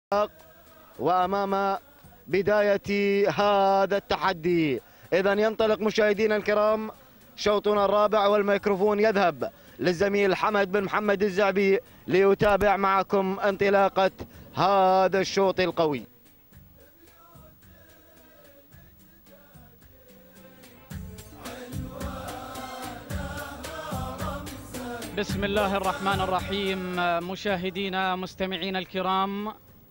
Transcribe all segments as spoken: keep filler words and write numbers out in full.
وأمام بداية هذا التحدي. إذا ينطلق مشاهدينا الكرام شوطنا الرابع، والميكروفون يذهب للزميل حمد بن محمد الزعبي ليتابع معكم انطلاقة هذا الشوط القوي. بسم الله الرحمن الرحيم. مشاهدينا مستمعينا الكرام،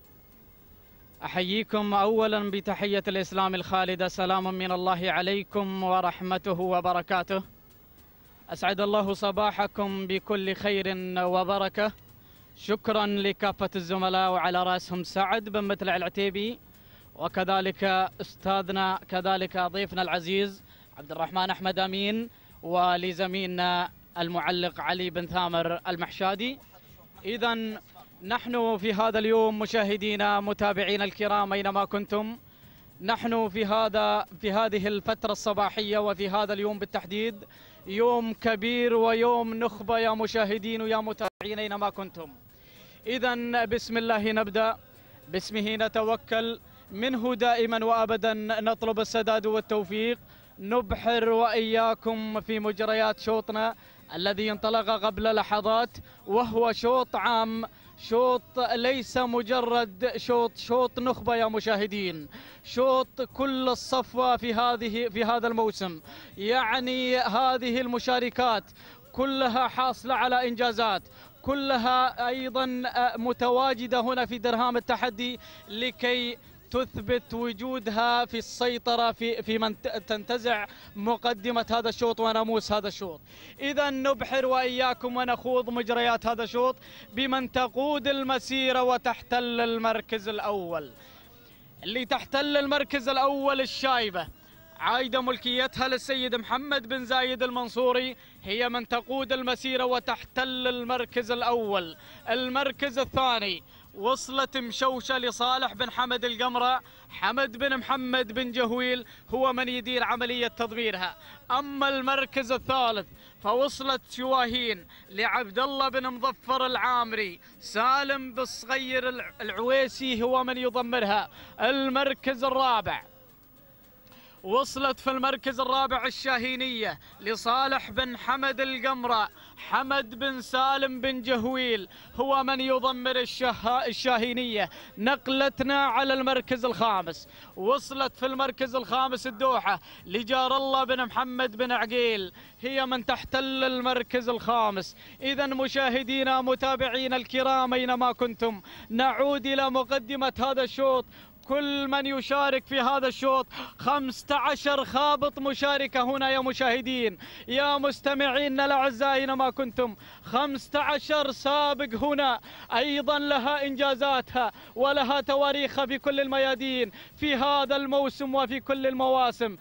أحييكم أولا بتحية الإسلام الخالدة، سلام من الله عليكم ورحمته وبركاته. أسعد الله صباحكم بكل خير وبركة. شكرا لكافة الزملاء وعلى رأسهم سعد بن متلع العتيبي، وكذلك أستاذنا كذلك ضيفنا العزيز عبد الرحمن أحمد أمين، ولزميلنا المعلق علي بن ثامر المحشادي. إذن نحن في هذا اليوم مشاهدينا متابعينا الكرام أينما كنتم، نحن في هذا في هذه الفترة الصباحية وفي هذا اليوم بالتحديد يوم كبير ويوم نخبة يا مشاهدين ويا متابعين أينما كنتم. إذن بسم الله نبدأ، باسمه نتوكل، منه دائما وأبدا نطلب السداد والتوفيق. نبحر وإياكم في مجريات شوطنا الذي انطلق قبل لحظات، وهو شوط عام، شوط ليس مجرد شوط شوط نخبة يا مشاهدين، شوط كل الصفوة في هذه في هذا الموسم. يعني هذه المشاركات كلها حاصلة على إنجازات، كلها أيضا متواجدة هنا في درهام التحدي لكي تثبت وجودها في السيطرة في في من تنتزع مقدمة هذا الشوط وناموس هذا الشوط. إذا نبحر وإياكم ونخوض مجريات هذا الشوط بمن تقود المسيرة وتحتل المركز الأول. اللي تحتل المركز الأول الشايبة عايدة ملكيتها للسيد محمد بن زايد المنصوري، هي من تقود المسيرة وتحتل المركز الأول. المركز الثاني وصلت مشوشة لصالح بن حمد القمرة، حمد بن محمد بن جهويل هو من يدير عملية تضميرها. أما المركز الثالث فوصلت شواهين لعبد الله بن مظفر العامري، سالم بالصغير العويسي هو من يضمرها. المركز الرابع وصلت في المركز الرابع الشاهينية لصالح بن حمد القمرة، حمد بن سالم بن جهويل هو من يضمر الشاهينية. نقلتنا على المركز الخامس، وصلت في المركز الخامس الدوحة لجار الله بن محمد بن عقيل، هي من تحتل المركز الخامس. إذا مشاهدينا متابعينا الكرام أينما كنتم، نعود إلى مقدمة هذا الشوط. كل من يشارك في هذا الشوط خمسة عشر خابط مشاركة هنا يا مشاهدين يا مستمعين الأعزاء أينما كنتم. خمسة عشر سابق هنا أيضا لها إنجازاتها ولها تواريخها في كل الميادين في هذا الموسم وفي كل المواسم.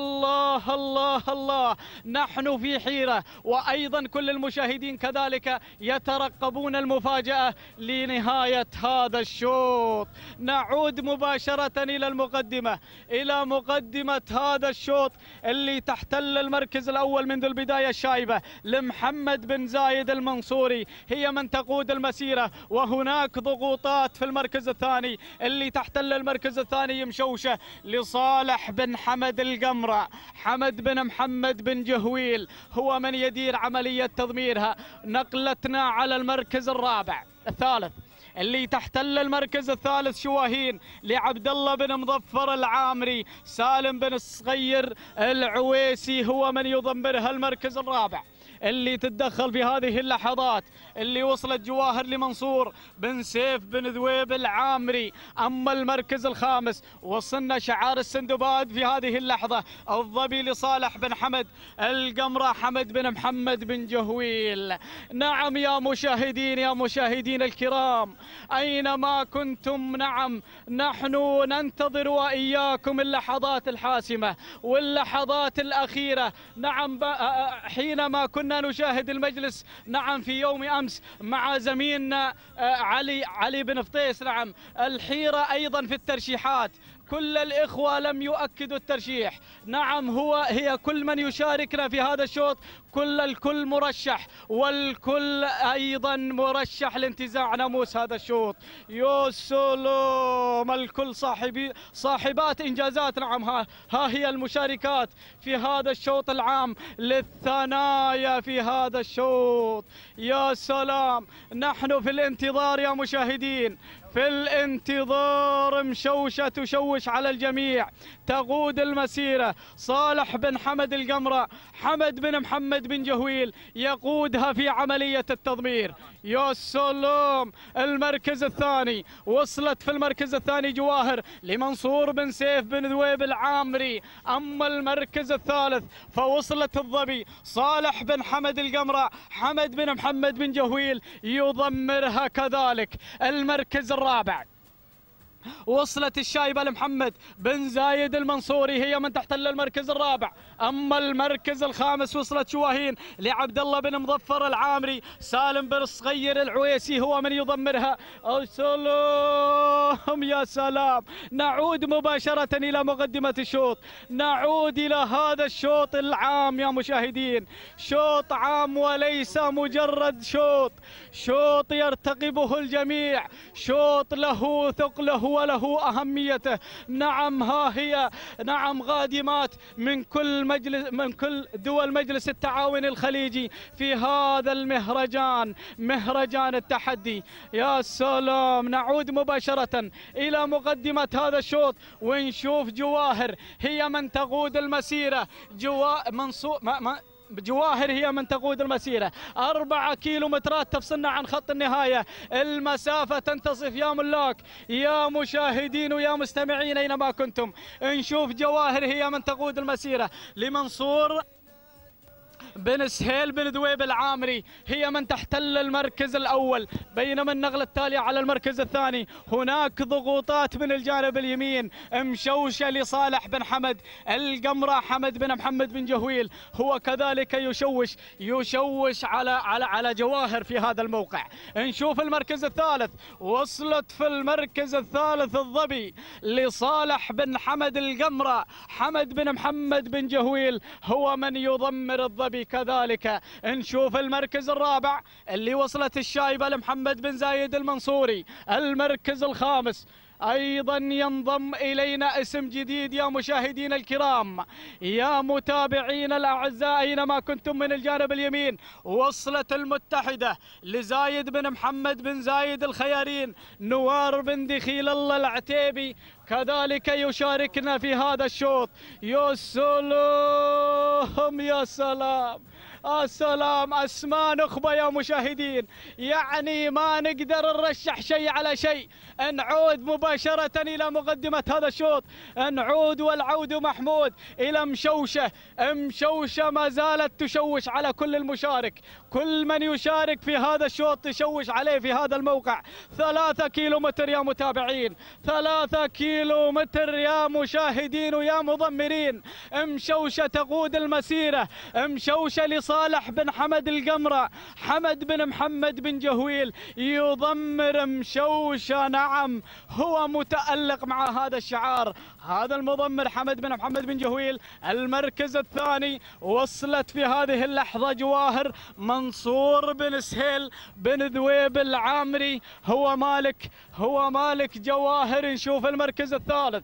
الله الله الله، نحن في حيرة، وأيضا كل المشاهدين كذلك يترقبون المفاجأة لنهاية هذا الشوط. نعود مباشرة مباشرة إلى المقدمة، إلى مقدمة هذا الشوط اللي تحتل المركز الأول منذ البداية الشايبة لمحمد بن زايد المنصوري، هي من تقود المسيرة. وهناك ضغوطات في المركز الثاني اللي تحتل المركز الثاني مشوشة لصالح بن حمد القمرة، حمد بن محمد بن جهويل هو من يدير عملية تضميرها. نقلتنا على المركز الرابع الثالث اللي تحتل المركز الثالث شواهين لعبد الله بن مظفر العامري، سالم بن الصغير العويسي هو من يضمرها. المركز الرابع اللي تتدخل في هذه اللحظات اللي وصلت جواهر لمنصور بن سيف بن ذويب العامري. أما المركز الخامس وصلنا شعار السندباد في هذه اللحظة، الظبي لصالح بن حمد القمرة، حمد بن محمد بن جهويل. نعم يا مشاهدين يا مشاهدين الكرام أينما كنتم، نعم نحن ننتظر وإياكم اللحظات الحاسمة واللحظات الأخيرة. نعم حينما كنا كنا نشاهد المجلس نعم في يوم أمس مع زميلنا علي علي بن فطيس. نعم الحيرة أيضا في الترشيحات، كل الإخوة لم يؤكدوا الترشيح. نعم هو هي كل من يشاركنا في هذا الشوط كل الكل مرشح، والكل أيضا مرشح لانتزاع ناموس هذا الشوط. يا سلام، الكل صاحبي صاحبات إنجازات. نعم ها, ها هي المشاركات في هذا الشوط العام للثنايا في هذا الشوط. يا سلام، نحن في الانتظار يا مشاهدين، في الانتظار. مشوشة تشوش على الجميع، تقود المسيرة صالح بن حمد القمرة، حمد بن محمد بن جهويل يقودها في عملية التضمير. يا سلام، المركز الثاني وصلت في المركز الثاني جواهر لمنصور بن سيف بن ذويب العامري. أما المركز الثالث فوصلت الظبي صالح بن حمد القمرة، حمد بن محمد بن جهويل يضمرها كذلك. المركز الرابع وصلت الشايبة لمحمد بن زايد المنصوري، هي من تحتل المركز الرابع. أما المركز الخامس وصلت شواهين لعبد الله بن مظفر العامري، سالم بن الصغير العويسي هو من يضمرها. أو سلام، يا سلام. نعود مباشرة إلى مقدمة الشوط، نعود إلى هذا الشوط العام يا مشاهدين، شوط عام وليس مجرد شوط، شوط يرتقبه الجميع، شوط له ثقله وله أهميته. نعم ها هي نعم قادمات من كل مجلس من كل دول مجلس التعاون الخليجي في هذا المهرجان، مهرجان التحدي. يا سلام، نعود مباشرة إلى مقدمة هذا الشوط ونشوف جواهر هي من تقود المسيرة. جوا منصور ما ما جواهر هي من تقود المسيرة. أربعة كيلومترات تفصلنا عن خط النهاية، المسافة تنتصف يا ملاك يا مشاهدين ويا مستمعين أينما كنتم. نشوف جواهر هي من تقود المسيرة لمنصور بن سهيل بن ذويب العامري، هي من تحتل المركز الأول، بينما النقلة التالية على المركز الثاني هناك ضغوطات من الجانب اليمين. مشوشة لصالح بن حمد القمرة، حمد بن محمد بن جهويل هو كذلك يشوش يشوش على على على جواهر في هذا الموقع. نشوف المركز الثالث، وصلت في المركز الثالث الظبي لصالح بن حمد القمرة، حمد بن محمد بن جهويل هو من يضمر الظبي كذلك. نشوف المركز الرابع اللي وصلت الشايبة لمحمد بن زايد المنصوري. المركز الخامس أيضا ينضم إلينا اسم جديد يا مشاهدين الكرام، يا متابعين الأعزاء أينما كنتم من الجانب اليمين. وصلت المتحدة لزايد بن محمد بن زايد الخيارين، نوار بن دخيل الله العتيبي كذلك يشاركنا في هذا الشوط. يا سلام، يا سلام، السلام. أسماء نخبة يا مشاهدين، يعني ما نقدر نرشح شيء على شيء. نعود مباشرة إلى مقدمة هذا الشوط، نعود والعود محمود إلى مشوشة. مشوشة ما زالت تشوش على كل المشارك، كل من يشارك في هذا الشوط تشوش عليه في هذا الموقع. ثلاثة كيلو متر يا متابعين، ثلاثة كيلو متر يا مشاهدين ويا مضمرين. مشوشة تقود المسيرة، مشوشة لصالح بن حمد القمرة، حمد بن محمد بن جهويل يضمر مشوشة. نعم هو متألق مع هذا الشعار، هذا المضمر حمد بن محمد بن جهويل. المركز الثاني وصلت في هذه اللحظة جواهر منصور بن سهيل بن ذويب العامري، هو مالك هو مالك جواهر. نشوف المركز الثالث،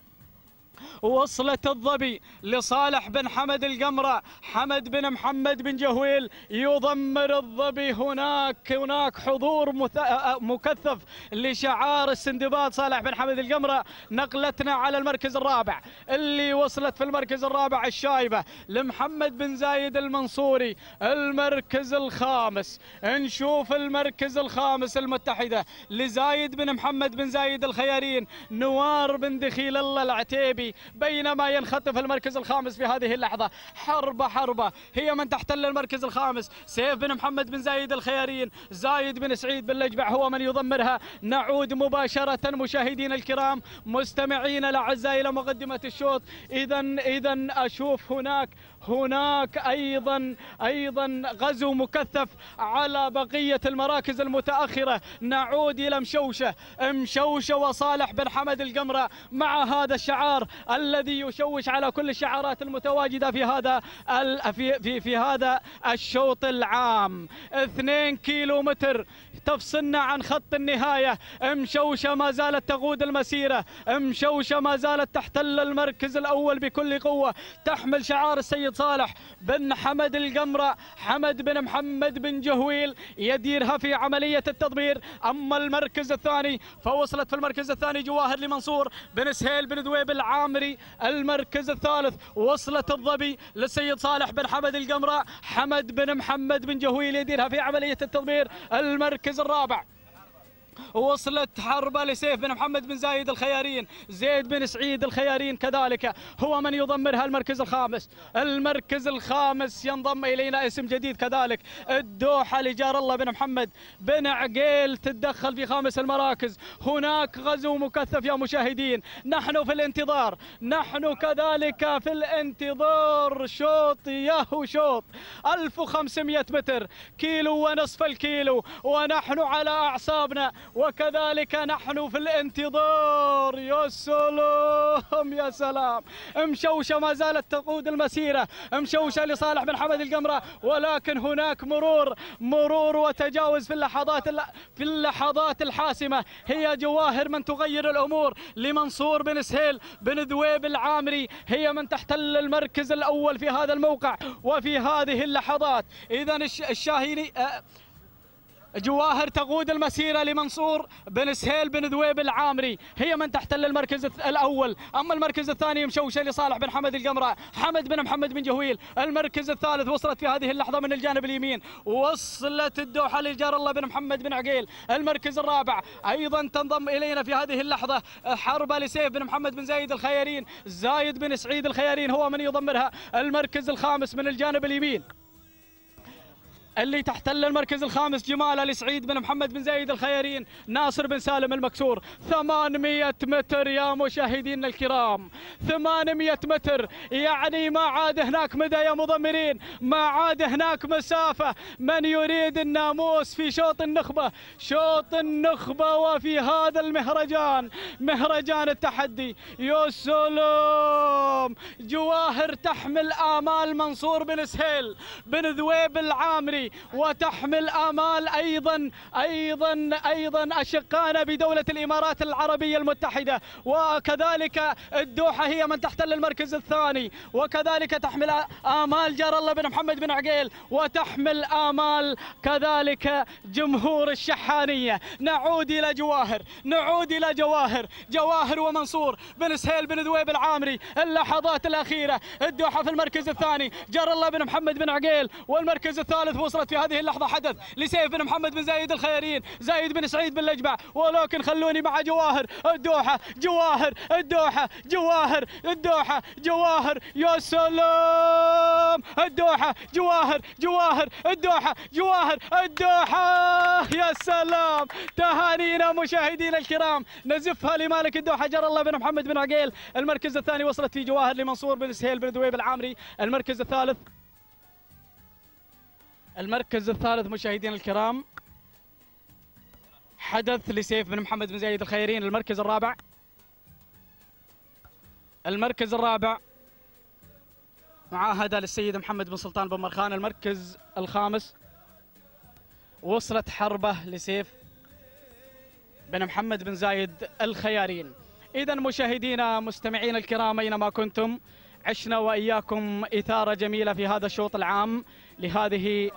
وصلت الظبي لصالح بن حمد القمرة، حمد بن محمد بن جهويل يضمر الظبي. هناك هناك حضور مكثف لشعار السندباد صالح بن حمد القمرة. نقلتنا على المركز الرابع اللي وصلت في المركز الرابع الشايبة لمحمد بن زايد المنصوري. المركز الخامس، نشوف المركز الخامس المتحدة لزايد بن محمد بن زايد الخيارين، نوار بن دخيل الله العتيبي الثاني بينما ينخطف المركز الخامس في هذه اللحظة. حربة حربة هي من تحتل المركز الخامس. سيف بن محمد بن زايد الخيارين، زايد بن سعيد بن لجبع هو من يضمرها. نعود مباشرة مشاهدينا الكرام مستمعينا الأعزاء إلى مقدمة الشوط. إذا إذا أشوف هناك هناك أيضا أيضا غزو مكثف على بقية المراكز المتأخرة. نعود إلى مشوشة مشوشة وصالح بن حمد القمرة مع هذا الشعار الذي يشوش على كل الشعارات المتواجدة في هذا في في في هذا الشوط العام. اثنين كيلو متر تفصلنا عن خط النهاية. مشوشة ما زالت تقود المسيرة، مشوشة ما زالت تحتل المركز الأول بكل قوة، تحمل شعار السيد صالح بن حمد القمرة. حمد بن محمد بن جهويل يديرها في عملية التضمير. أما المركز الثاني فوصلت في المركز الثاني جواهر لمنصور بن سهيل بن ذويب العامري. المركز الثالث وصلت الظبي للسيد صالح بن حمد القمرة. حمد بن محمد بن جهويل يديرها في عملية التضمير. المركز الرابع وصلت حربة لسيف بن محمد بن زايد الخيارين. زيد بن سعيد الخيارين كذلك هو من يضمرها. المركز الخامس المركز الخامس ينضم إلينا اسم جديد كذلك، الدوحة لجار الله بن محمد بن عقيل تتدخل في خامس المراكز. هناك غزو مكثف يا مشاهدين، نحن في الانتظار، نحن كذلك في الانتظار. شوط ياهو شوط ألف وخمسمئة متر، كيلو ونصف الكيلو، ونحن على أعصابنا وكذلك نحن في الانتظار. يا سلام يا سلام. مشوشة ما زالت تقود المسيرة، مشوشة لصالح بن حمد القمرة، ولكن هناك مرور مرور وتجاوز في اللحظات في اللحظات الحاسمة. هي جواهر من تغير الأمور لمنصور بن سهيل بن ذويب العامري، هي من تحتل المركز الأول في هذا الموقع وفي هذه اللحظات. إذا الشاهيني جواهر تقود المسيرة لمنصور بن سهيل بن ذويب العامري، هي من تحتل المركز الأول. أما المركز الثاني مشوشة لصالح بن حمد القمرة. حمد بن محمد بن جهويل. المركز الثالث وصلت في هذه اللحظة من الجانب اليمين، وصلت الدوحة لجار الله بن محمد بن عقيل. المركز الرابع أيضا تنضم إلينا في هذه اللحظة حربة لسيف بن محمد بن زايد الخيارين. زايد بن سعيد الخيارين هو من يضمرها. المركز الخامس من الجانب اليمين اللي تحتل المركز الخامس جمال آل سعيد بن محمد بن زايد الخيارين. ناصر بن سالم المكسور. ثمانمئة متر يا مشاهدينا الكرام، ثمانمئة متر، يعني ما عاد هناك مدى يا مضمرين، ما عاد هناك مسافة. من يريد الناموس في شوط النخبة، شوط النخبة وفي هذا المهرجان، مهرجان التحدي. يا سلام. جواهر تحمل آمال منصور بن سهيل بن ذويب العامري، وتحمل آمال أيضا أيضا أيضا أشقانا بدولة الإمارات العربية المتحدة، وكذلك الدوحة هي من تحتل المركز الثاني، وكذلك تحمل آمال جار الله بن محمد بن عقيل، وتحمل آمال كذلك جمهور الشحانية. نعود إلى جواهر، نعود إلى جواهر، جواهر ومنصور بن سهيل بن ذويب العامري. اللحظات الأخيرة، الدوحة في المركز الثاني، جار الله بن محمد بن عقيل، والمركز الثالث وصلت في هذه اللحظة حدث لسيف بن محمد بن زايد الخيارين، زايد بن سعيد بن لجبع. ولكن خلوني مع جواهر الدوحة، جواهر الدوحة، جواهر الدوحة، جواهر. يا سلام. الدوحة جواهر، جواهر الدوحة، جواهر الدوحة. يا سلام. تهانينا مشاهدينا الكرام، نزفها لمالك الدوحة جار الله بن محمد بن عقيل. المركز الثاني وصلت في جواهر لمنصور بن سهيل بن ذويب العامري. المركز الثالث المركز الثالث مشاهدينا الكرام حدث لسيف بن محمد بن زايد الخيارين. المركز الرابع المركز الرابع معاهدة للسيد محمد بن سلطان بن مرخان. المركز الخامس وصلت حربة لسيف بن محمد بن زايد الخيارين. إذا مشاهدينا مستمعين الكرام أينما كنتم، عشنا وإياكم إثارة جميلة في هذا الشوط العام لهذه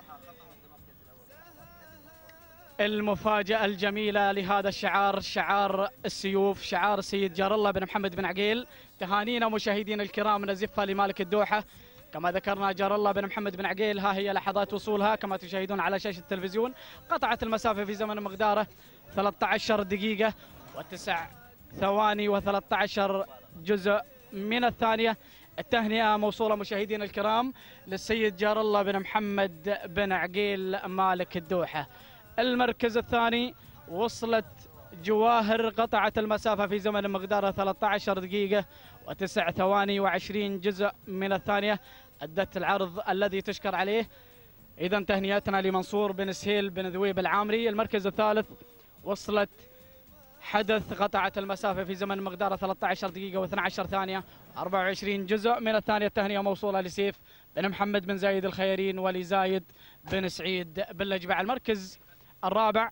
المفاجأة الجميلة لهذا الشعار، شعار السيوف، شعار السيد جار الله بن محمد بن عقيل. تهانينا مشاهدينا الكرام نزفها لمالك الدوحة. كما ذكرنا جار الله بن محمد بن عقيل، ها هي لحظات وصولها كما تشاهدون على شاشة التلفزيون. قطعت المسافة في زمن مقداره ثلاثة عشر دقيقة وتسع ثواني وثلاثة عشر جزء من الثانية. التهنئة موصولة مشاهدينا الكرام للسيد جار الله بن محمد بن عقيل مالك الدوحة. المركز الثاني وصلت جواهر، قطعت المسافة في زمن مقداره ثلاثة عشر دقيقة وتسع ثواني وعشرين جزء من الثانية، أدت العرض الذي تشكر عليه. إذا تهنئتنا لمنصور بن سهيل بن ذويب العامري. المركز الثالث وصلت حدث، قطعت المسافة في زمن مقداره ثلاثة عشر دقيقة واثني عشر ثانية أربعة وعشرين جزء من الثانية. التهنئة موصولة لسيف بن محمد بن زايد الخيرين ولزايد بن سعيد بن لجبع. المركز الرابع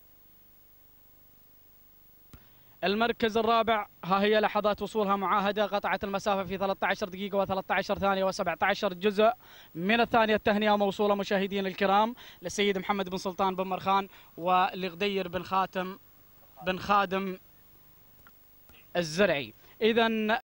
المركز الرابع ها هي لحظات وصولها معاهدة، قطعت المسافة في ثلاثة عشر دقيقة وثلاثة عشر ثانية وسبعة عشر جزء من الثانية. التهنئة موصولة مشاهدين الكرام للسيد محمد بن سلطان بن مرخان ولغدير بن خاتم بن خادم الزرعي. إذا